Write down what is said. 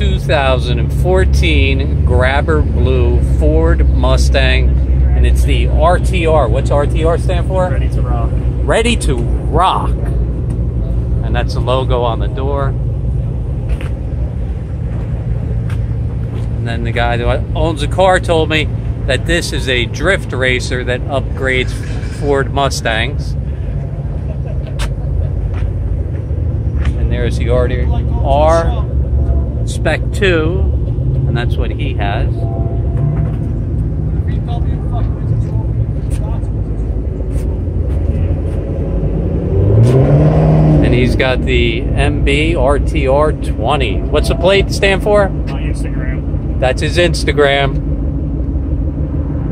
2014 Grabber Blue Ford Mustang, and it's the RTR. What's RTR stand for? Ready to rock. Ready to rock. And that's the logo on the door. And then the guy that owns the car told me that this is a drift racer that upgrades Ford Mustangs. And there's the Rtr Spec 2, and that's what he has. And he's got the MBRTR20. What's the plate stand for? My Instagram. That's his Instagram.